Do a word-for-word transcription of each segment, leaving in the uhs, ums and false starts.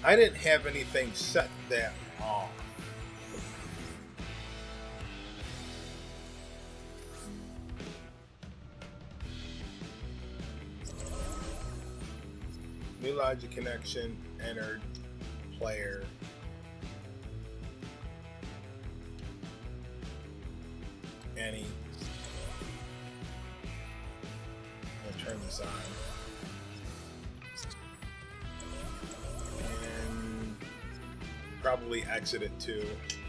I didn't have anything set that off. New logic connection entered. Player. Any. I'm gonna turn this on. And probably exit it too.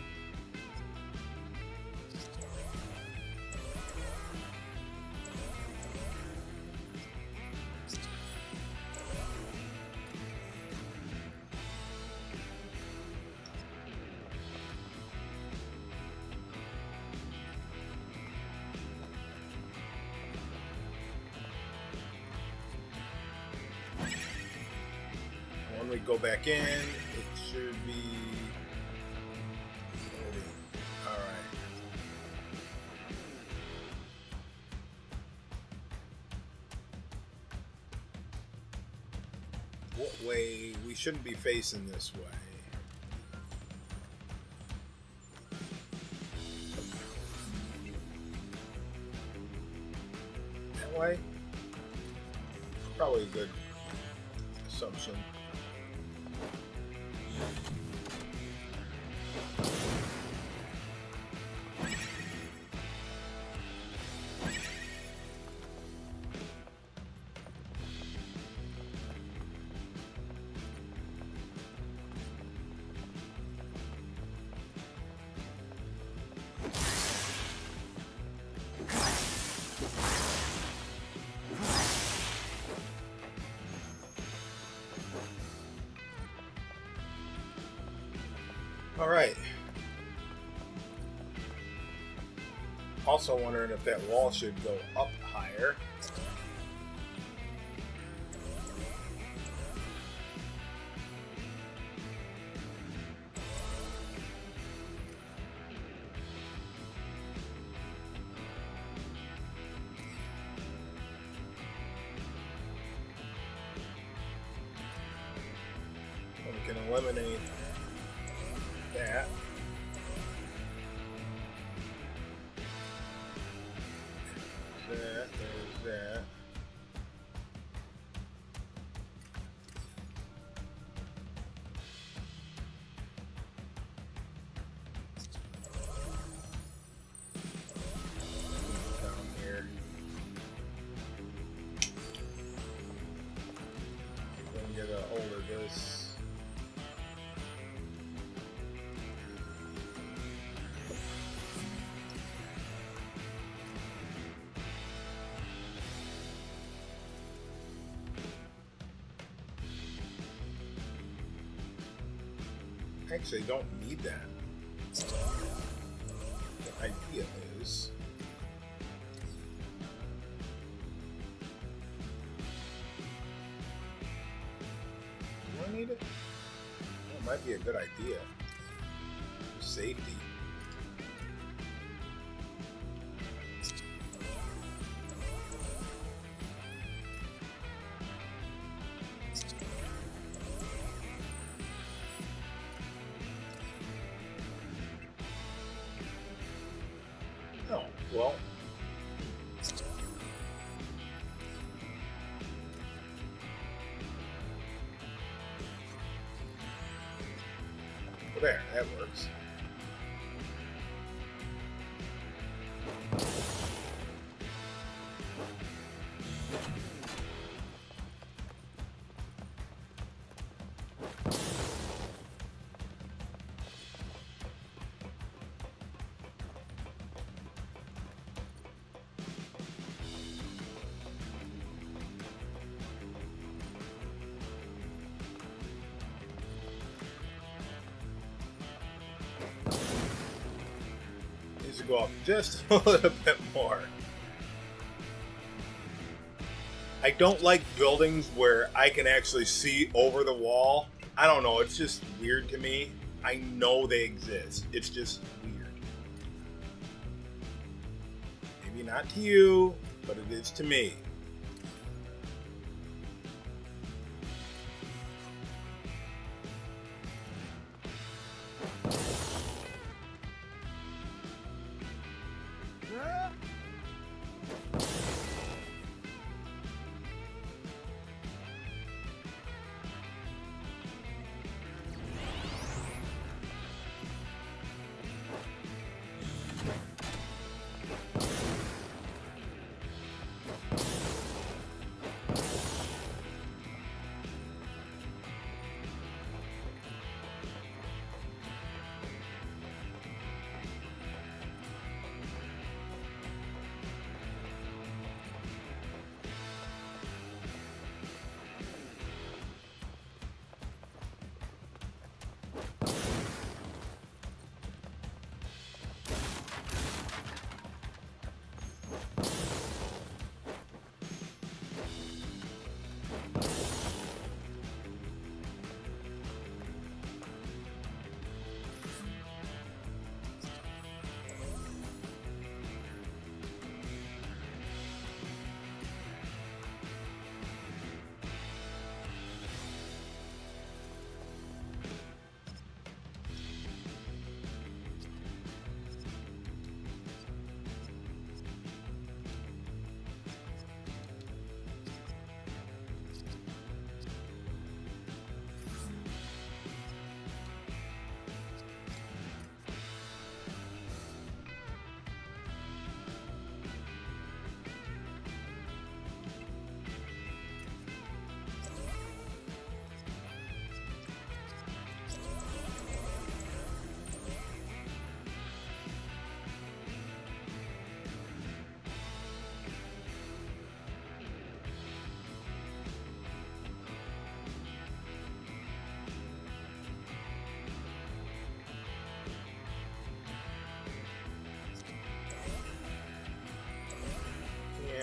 When we go back in, it should be all right. What way? We shouldn't be facing this way. That way? Probably a good assumption. All right. Also wondering if that wall should go up higher. We can eliminate that. That, there's that. Down here. Then get a hold of this. Actually, don't need that. The idea is do I need it? Well, it might be a good idea. For safety. Oh, well. Well, there, that works. To go up just a little bit more. I don't like buildings where I can actually see over the wall. I don't know, it's just weird to me. I know they exist. It's just weird. Maybe not to you, but it is to me.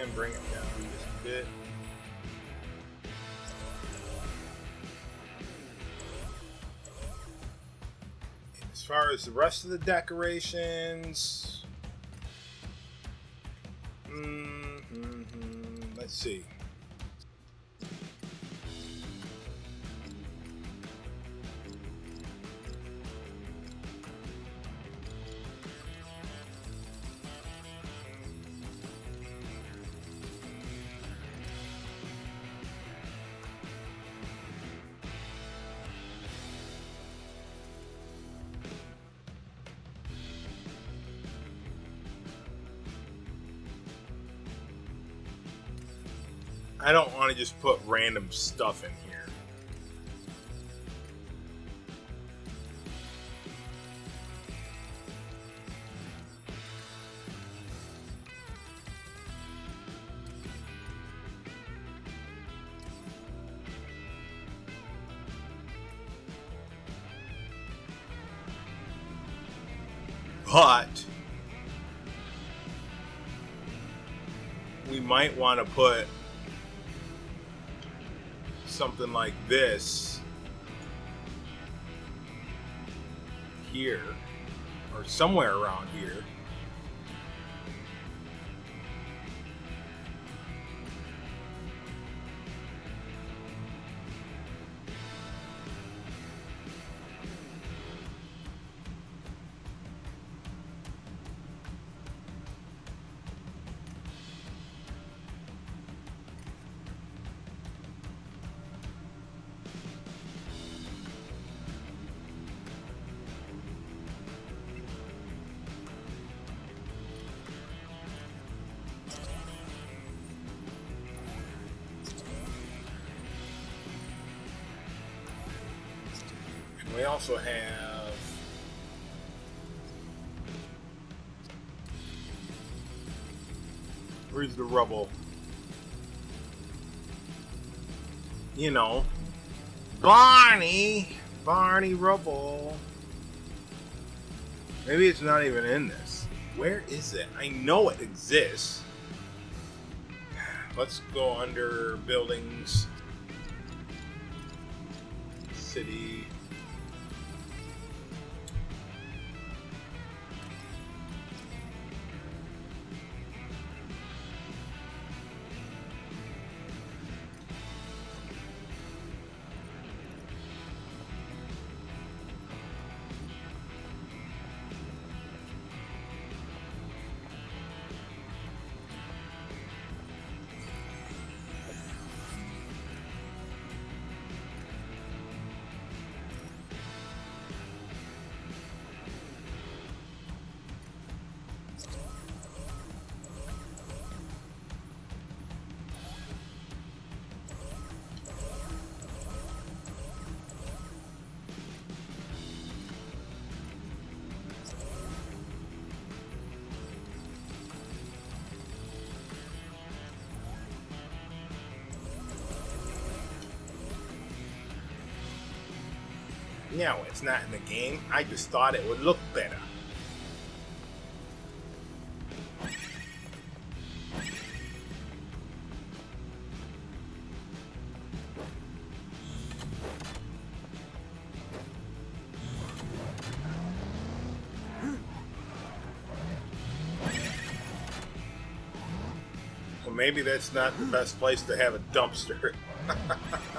and bring it down just a bit. As far as the rest of the decorations, mm-hmm, let's see. I don't want to just put random stuff in here. But we might want to put something like this here or somewhere around here. We also have where's the rubble? You know, Barney, Barney Rubble. Maybe it's not even in this. Where is it? I know it exists. Let's go under buildings, city. No, it's not in the game. I just thought it would look better. Well, maybe that's not the best place to have a dumpster.